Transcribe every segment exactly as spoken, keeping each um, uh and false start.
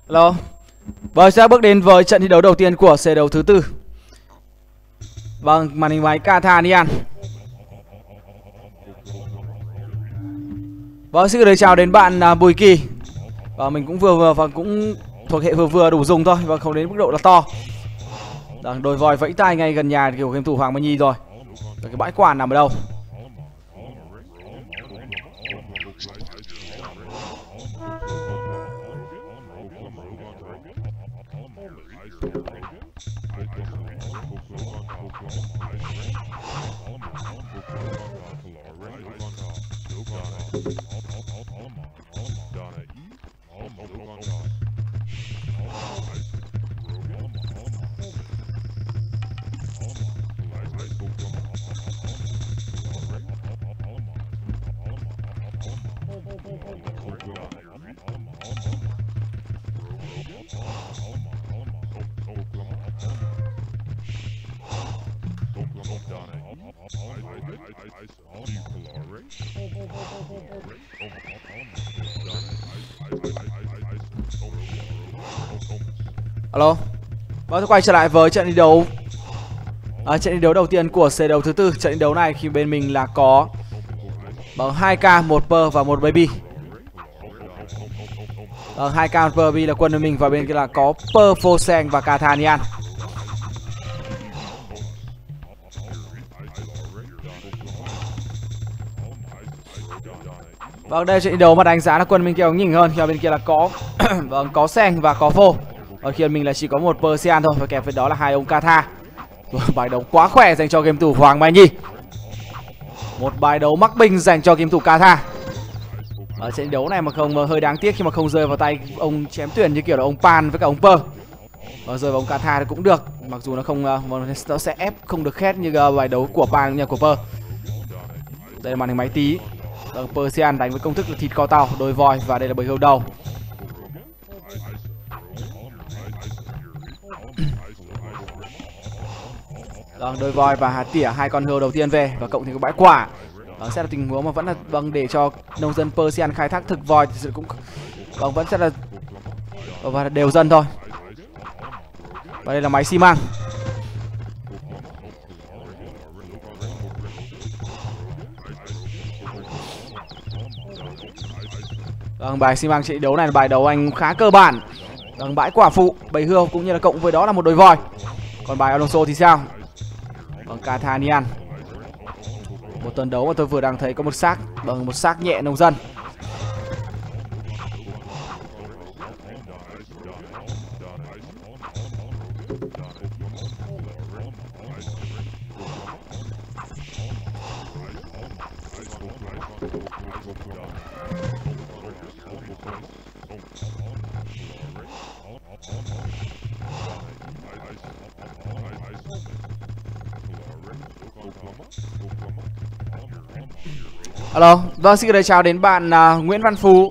Hello. Vâng, sẽ bước đến với trận thi đấu đầu tiên của set đấu thứ tư. Vâng, màn hình máy Kathanian. Vâng, xin gửi lời chào đến bạn uh, Bùi Kỳ. Và mình cũng vừa vừa và cũng thuộc hệ vừa vừa đủ dùng thôi, và không đến mức độ là to. Đang đôi voi vẫy tay ngay gần nhà kiểu game thủ Hoàng Minh Nhi rồi. Và cái bãi quản nằm ở đâu? Alo. Vâng, tôi quay trở lại với trận thi đấu à, trận thi đấu đầu tiên của set đấu thứ tư. Trận thi đấu này khi bên mình là có bằng hai K, một Per và một Baby. Bằng hai K, một Per, Baby là quân bên mình, và bên kia là có Per, Phoseng và Kathanian. Vâng, đây trận thi đấu mà đánh giá là quân bên kia có nhỉnh hơn, khi bên kia là có vâng, có Seng và có Phô. Ở khi mình là chỉ có một Persian thôi, và kèm với đó là hai ông Katha. Bài đấu quá khỏe dành cho game thủ Hoàng Mai Nhi. Một bài đấu mắc binh dành cho game thủ Katha. Ở trận đấu này mà không hơi đáng tiếc khi mà không rơi vào tay ông chém tuyển như kiểu là ông Pan với cả ông Per. Và rơi vào ông Katha thì cũng được, mặc dù nó không nó sẽ ép không được khét như bài đấu của Pan như của Per. Đây là màn hình máy tí. Persian đánh với công thức là thịt kho tàu, đôi voi, và đây là bầy hươu đầu. Vâng, đôi voi và hạt tỉa, hai con hươu đầu tiên về, và cộng thêm cái bãi quả. Vâng, sẽ là tình huống mà vẫn là vâng để cho nông dân Persian khai thác thực voi thì cũng vâng vẫn sẽ là và đều dân thôi. Và đây là máy xi măng. Vâng, bài xi măng trận đấu này là bài đấu anh khá cơ bản. Vâng, bãi quả phụ, bầy hươu cũng như là cộng với đó là một đôi voi. Còn bài Alonso thì sao? Vâng, Kathanian. Một tuần đấu mà tôi vừa đang thấy có một xác, vâng, một xác nhẹ nông dân. Alo, vâng, xin gửi chào đến bạn uh, Nguyễn Văn Phú.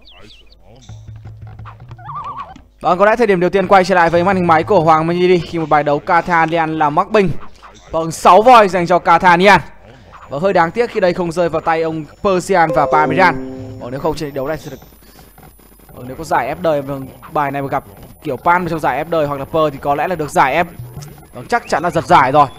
Vâng, có lẽ thời điểm đầu tiên quay trở lại với màn hình máy của Hoàng Minh Nhi đi, khi một bài đấu Kathanian là mắc binh. Vâng, sáu voi dành cho Kathanian. Và hơi đáng tiếc khi đây không rơi vào tay ông Persian và Parmesan. Vâng, nếu không trận đấu này sẽ được vâng, nếu có giải ép đời, vâng, bài này mà gặp kiểu Pan trong giải ép đời hoặc là Per thì có lẽ là được giải ép. Vâng, chắc chắn là giật giải rồi.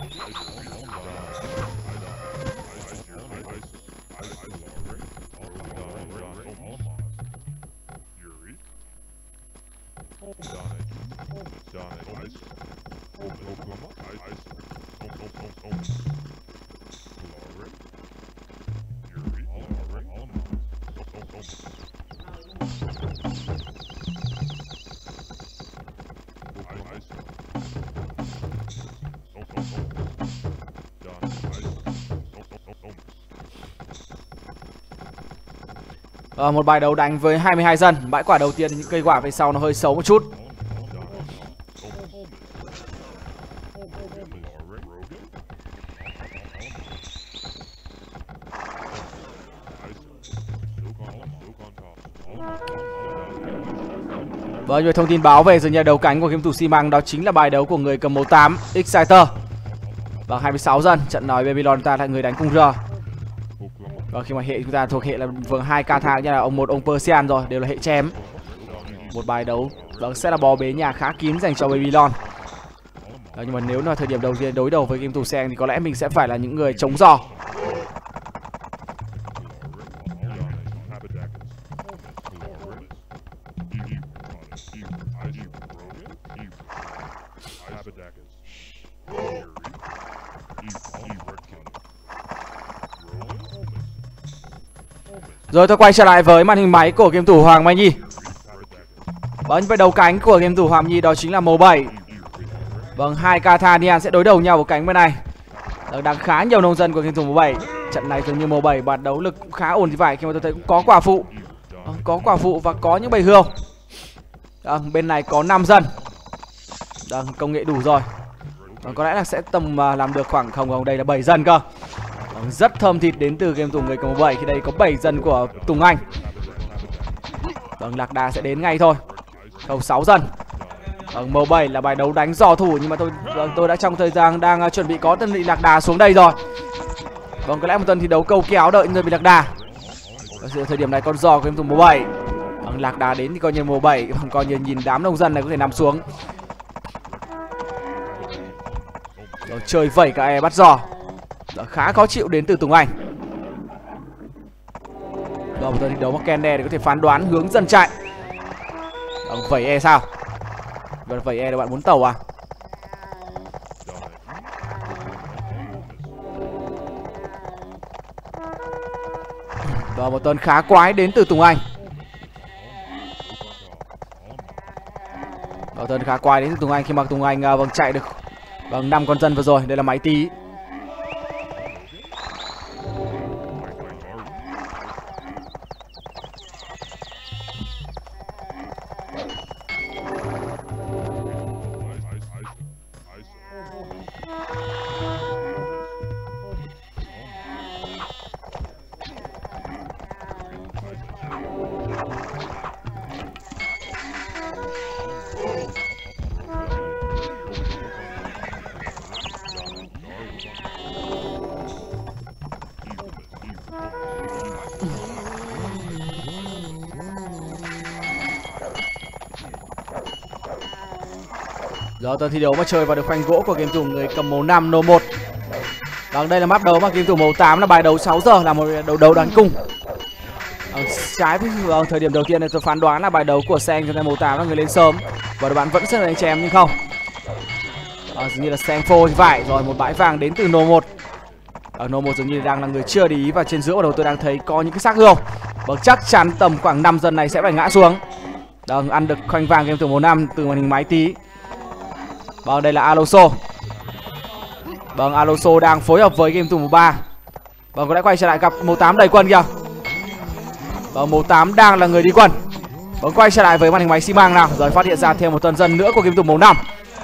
À, một bài đấu đánh với hai mươi hai dân. Bãi quả đầu tiên những cây quả về sau nó hơi xấu một chút. Vâng, như thông tin báo về dừng nhà đấu cánh của game thủ xi măng đó chính là bài đấu của người cầm màu tám Exciter. Vâng, hai mươi sáu dân, trận nói Babylon ta là người đánh cung R. Vâng, khi mà hệ chúng ta thuộc hệ là vừa hai Katha như là ông một ông Persian rồi, đều là hệ chém. Một bài đấu Vâng, sẽ là bò bế nhà khá kín dành cho Babylon. Đó, nhưng mà nếu là thời điểm đầu tiên đối đầu với game thủ Seng thì có lẽ mình sẽ phải là những người chống giò. Rồi tôi quay trở lại với màn hình máy của game thủ Hoàng Mai Nhi. Vâng, với đầu cánh của game thủ Hoàng Nhi đó chính là màu bảy. Vâng, hai Kathanian sẽ đối đầu nhau ở cánh bên này. Đang khá nhiều nông dân của game thủ màu bảy. Trận này dường như màu bảy bàn đấu lực cũng khá ổn thì phải, khi mà tôi thấy cũng có quả phụ. Vâng, có quả phụ và có những bầy hươu. Vâng, bên này có năm dân. Vâng, công nghệ đủ rồi. Vâng, có lẽ là sẽ tầm uh, làm được khoảng không không đây là bảy dân cơ. Vâng, rất thơm thịt đến từ game thủ người cầm màu bảy khi đây có bảy dân của Tùng Anh. Vâng, Lạc Đà sẽ đến ngay thôi. Khẩu sáu dân. Vâng, màu bảy là bài đấu đánh dò thủ, nhưng mà tôi vâng, tôi đã trong thời gian đang uh, chuẩn bị có tân bị Lạc Đà xuống đây rồi. Vâng, có lẽ một tuần thi đấu câu kéo đợi người bị Lạc Đà. Vâng, thời điểm này con giò của game thủ màu bảy. Vâng, Lạc Đà đến thì coi như màu bảy, vâng, coi như nhìn đám nông dân này có thể nằm xuống. Vâng, chơi vẩy cả e bắt giò. Vâng, khá khó chịu đến từ Tùng Anh. Vâng, một tuần thi đấu mà Kende để có thể phán đoán hướng dân chạy. Vâng, vẩy e sao? Vâng, vẩy e là bạn muốn tàu à? Và một tuần khá quái đến từ Tùng Anh. Một tuần khá quái đến từ Tùng Anh khi mà Tùng Anh uh, vâng chạy được vâng năm con dân vừa rồi. Đây là máy tí. Rồi tuần thi đấu mà chơi vào được khoanh gỗ của game thủ người cầm màu năm nô một. Vâng, đây là map đấu mà game thủ màu tám là bài đấu sáu giờ, là một đấu đấu đoán cung. Vâng, trái với vâng, thời điểm đầu tiên này tôi phán đoán là bài đấu của Seng cho nên màu tám là người lên sớm và đội bạn vẫn rất là đánh chém nhưng không. Vâng, dường như là Seng phô thì phải. Rồi một bãi vàng đến từ nô một. Ở nô một dường như đang là người chưa để ý, và trên giữa đầu tôi đang thấy có những cái xác hươu. Vâng, chắc chắn tầm khoảng năm dân này sẽ phải ngã xuống. Vâng, ăn được khoanh vàng game thủ màu năm từ màn hình máy tí. Vâng, đây là Alonso. Vâng, Alonso đang phối hợp với game thủ màu ba. Vâng, có lẽ quay trở lại gặp màu tám đầy quân kìa. Vâng, màu tám đang là người đi quân. Vâng, quay trở lại với màn hình máy xi măng nào. Rồi phát hiện ra thêm một tuần dân nữa của game thủ màu năm.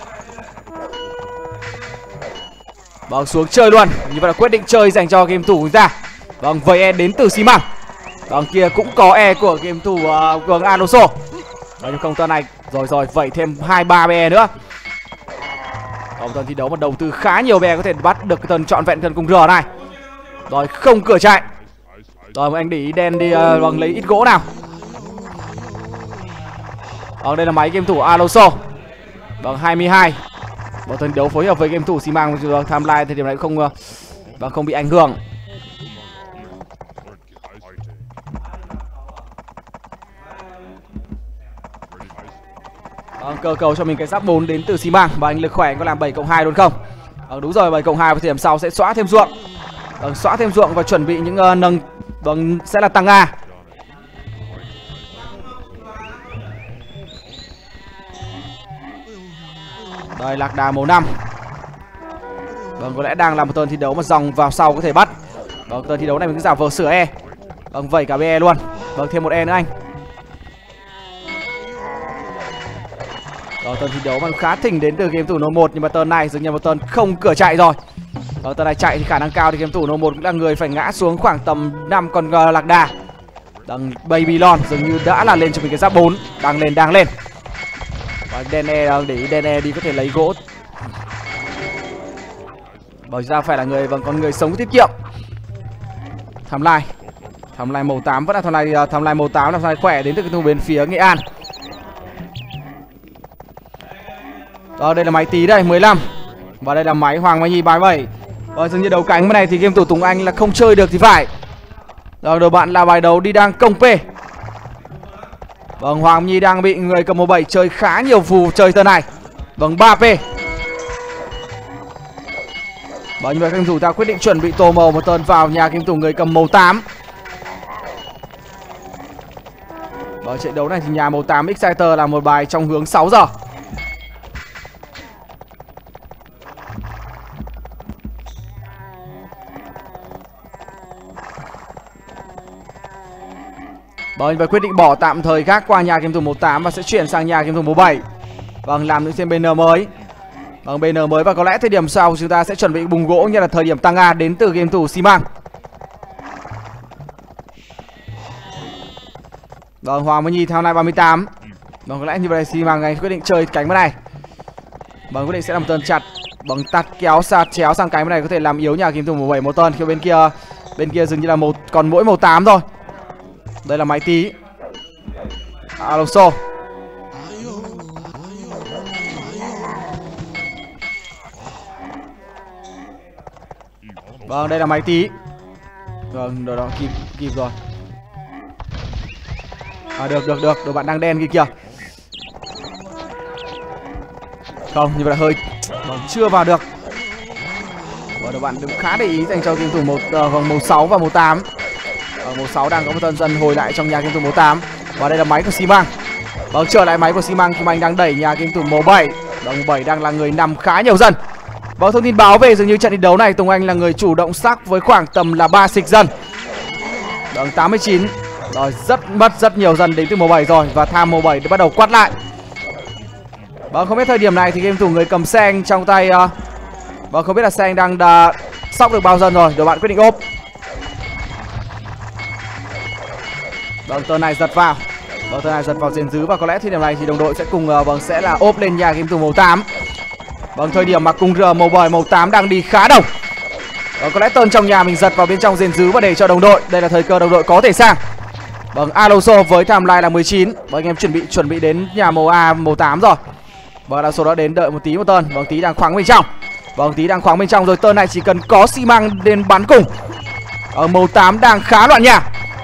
Vâng, xuống chơi luôn. Như vậy là quyết định chơi dành cho game thủ ra. Vâng, với e đến từ xi măng. Vâng, kia cũng có e của game thủ uh, của Alonso. Vâng, nhưng không tuần này. Rồi rồi, vậy thêm hai ba e nữa. Ông tuần thi đấu một đầu tư khá nhiều bè có thể bắt được cái tuần trọn vẹn cần cùng R này. Rồi không cửa chạy. Rồi anh để ý đen đi uh, vâng, lấy ít gỗ nào. Vâng, đây là máy game thủ Alonso. Vâng, hai mươi hai. Một tuần đấu phối hợp với game thủ xi măng tham lai thời điểm này không uh, vâng, không bị ảnh hưởng. Vâng, cơ cầu cho mình cái giáp bốn đến từ xi măng. Và anh lực khỏe anh có làm bảy cộng hai luôn không? Vâng, đúng rồi, bảy cộng hai và thời điểm sau sẽ xóa thêm ruộng. Vâng, xóa thêm ruộng và chuẩn bị những uh, nâng. Vâng, sẽ là tăng A. Đây, Lạc Đà màu năm. Vâng, có lẽ đang là một tuần thi đấu mà dòng vào sau có thể bắt. Vâng, tuần thi đấu này mình cứ giả vờ sửa E. Vâng, vẩy cả bê luôn. Vâng, thêm một E nữa anh. Rồi, tuần thi đấu mà khá thỉnh đến từ game thủ nô một, nhưng mà tuần này dường như một tuần không cửa chạy rồi. Rồi, tuần này chạy thì khả năng cao thì game thủ nô một cũng là người phải ngã xuống khoảng tầm năm con uh, Lạc Đà. Đằng Babylon dường như đã là lên cho mình cái giáp bốn. Đang lên, đang lên. Và Dene để ý Dene đi có thể lấy gỗ. Bởi ra phải là người vâng con người sống tiết kiệm. Tham lai. Tham lai màu tám vẫn là tham lai tham lai màu tám là tham lai khỏe đến từ cái thủ bên phía Nghệ An. Đó, đây là máy Tí đây, mười lăm. Và đây là máy Hoàng Mai Nhi bài bảy. Và dường như đấu cánh bên này thì game thủ Tùng Anh là không chơi được thì phải. Đó, đội bạn là bài đấu đi đang công P. Vâng, Hoàng Nhi đang bị người cầm màu bảy chơi khá nhiều phù chơi turn này. Vâng, ba P. Vâng, như vậy game thủ ta quyết định chuẩn bị tô màu một turn vào nhà game thủ người cầm màu tám. Vâng, trận đấu này thì nhà màu tám Exciter là một bài trong hướng sáu giờ. Vâng, và quyết định bỏ tạm thời gác qua nhà game thủ màu tám và sẽ chuyển sang nhà game thủ màu bảy. Vâng, làm những thêm bê en mới. Vâng, bê en mới và có lẽ thời điểm sau chúng ta sẽ chuẩn bị bùng gỗ như là thời điểm tăng A đến từ game thủ xi măng. Vâng, Hoàng Mai Nhi theo này ba mươi tám. Vâng, có lẽ như vậy xi măng này quyết định chơi cánh bên này. Vâng, quyết định sẽ làm tơn chặt. Vâng, tạt kéo sạt chéo sang cánh bên này có thể làm yếu nhà game thủ màu bảy một tơn. Khi bên kia bên kia dường như là một còn mỗi màu tám thôi. Đây là máy Tí. Alonso. Vâng, đây là máy Tí. Vâng, rồi đó, kịp kịp rồi. À, được được được, đội bạn đang đen kia kìa. Không, như vậy là hơi vâng, chưa vào được. Và đội bạn cũng khá để ý dành cho game thủ một uh, màu sáu và màu tám. Ở màu sáu đang có một tân dần hồi lại trong nhà game thủ màu tám. Và đây là máy của xi măng. Vâng, trở lại máy của xi măng khi mà anh đang đẩy nhà game thủ màu bảy. Và màu bảy đang là người nằm khá nhiều dần. Vâng, thông tin báo về dường như trận thi đấu này Tùng Anh là người chủ động sắc với khoảng tầm là ba xịch dần. Vâng, tám mươi chín. Rồi, rất mất rất nhiều dần đến từ màu bảy rồi. Và tham màu bảy đã bắt đầu quát lại. Vâng, không biết thời điểm này thì game thủ người cầm Seng trong tay uh... Vâng, không biết là Seng đang uh, sóc được bao dần rồi. Đội bạn quyết định ốp. Vâng, turn này giật vào. Vâng, turn này giật vào rền dứ. Và có lẽ thời điểm này thì đồng đội sẽ cùng uh, vâng sẽ là ốp lên nhà game thủ màu tám. Vâng, thời điểm mà cùng R màu bảy màu tám đang đi khá đồng. Vâng, có lẽ turn trong nhà mình giật vào bên trong rền dứ và để cho đồng đội. Đây là thời cơ đồng đội có thể sang. Vâng, Alonso với timeline là mười chín. Vâng, anh em chuẩn bị chuẩn bị đến nhà màu A màu tám rồi. Vâng, Alonso đã đến đợi một tí một turn. Vâng, Tí đang khoáng bên trong. Vâng, Tí đang khoáng bên trong rồi. Turn này chỉ cần có xi măng đến bắn cùng. Ở màu tám đang khá loạn nhà.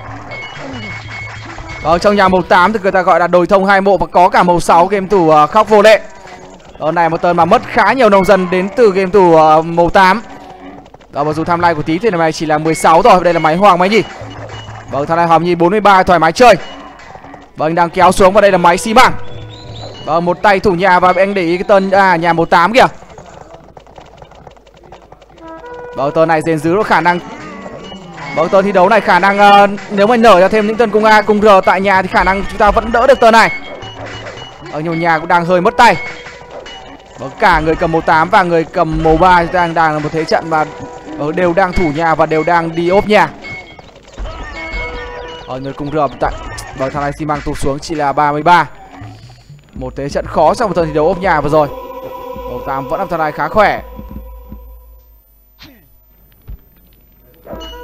Vâng, trong nhà màu tám thì người ta gọi là đồi thông hai mộ và có cả màu sáu game thủ uh, khóc vô lệ. Turn này một turn mà mất khá nhiều nông dân đến từ game thủ uh, màu tám. Đó, mặc dù timeline của Tí thì này chỉ là mười sáu rồi. Đây là máy Hoàng Mai Nhi. Vâng, timeline Hoàng Nhi bốn mươi ba thoải mái chơi. Vâng, đang kéo xuống và đây là máy xi măng. Vâng, một tay thủ nhà và anh để ý cái turn à, nhà màu tám kìa. Vâng, turn này rền dứ có khả năng. Vâng, turn thi đấu này khả năng uh, nếu mà nở ra thêm những turn cung A cung R tại nhà thì khả năng chúng ta vẫn đỡ được turn này. Ở nhiều nhà cũng đang hơi mất tay. Vâng, cả người cầm màu tám và người cầm màu ba đang đang là một thế trận mà đều đang thủ nhà và đều đang đi ốp nhà. Ở người cung R tại vâng, thằng này xi măng tụt xuống chỉ là ba mươi ba. Một thế trận khó trong một turn thi đấu ốp nhà vừa rồi. Màu tám vẫn làm thằng này khá khỏe.